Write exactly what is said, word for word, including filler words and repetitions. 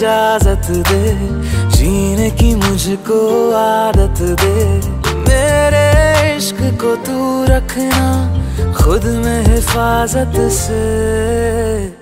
इजाजत दे, जीने की मुझको आदत दे। मेरे इश्क को तू रखना खुद में हिफाजत से।